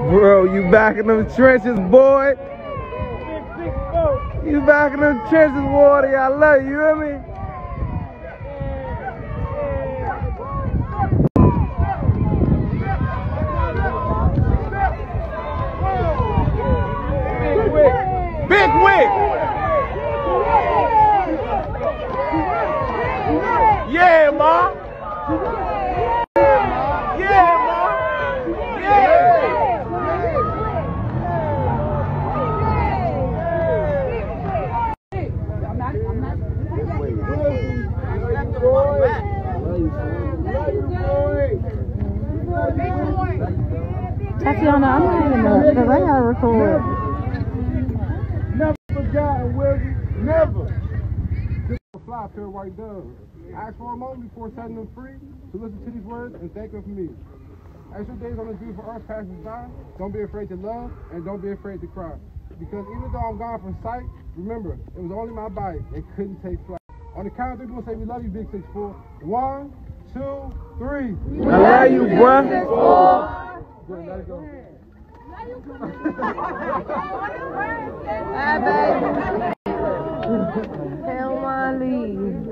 Bro, you back in them trenches, boy. You back in them trenches, Wardy. I love you, you hear me? Big wig. Yeah, ma. Yeah, ma. Tatiana, I'm not even up because I gotta record. Never forgotten, Willie. Never. Just a fly pair of white doves. Ask for a moment before setting them free to listen to these words and thank them for me. As your days on this beautiful earth passes by, don't be afraid to love and don't be afraid to cry. Because even though I'm gone from sight, remember, it was only my body that couldn't take flight. On the count of 3, we'll say we love you, Big 6'4". 1, 2, 3. I love you, bruh. Good, let it go. Bye, baby. Tell my leave.